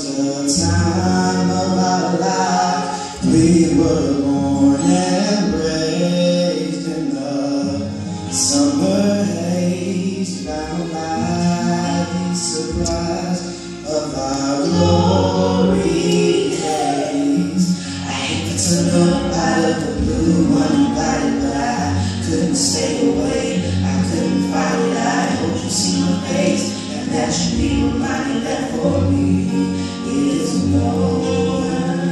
the time of our life. We were born and raised in the summer haze, bound by the surprise of our glory days. I hate to turn up out of the blue, uninvited, but I couldn't stay away. I couldn't fight it. I hope you see my face, and that you be reminded that for me it is no.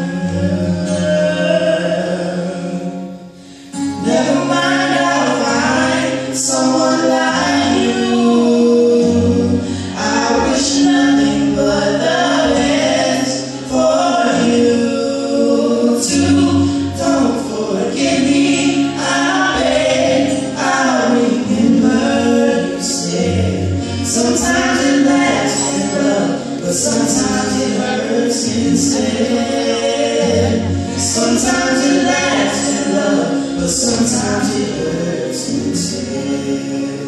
Never mind, I'll find someone like you. I wish nothing but the best for you too. Don't forget me, I beg, I'll remember you said. Sometimes it lasts in love, but sometimes it hurts instead. Sometimes it lasts in love, but sometimes it hurts instead.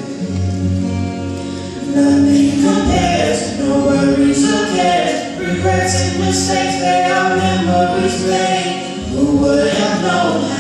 Nothing compares, no worries or cares. Regrets and mistakes, they are memories made. Who would have known?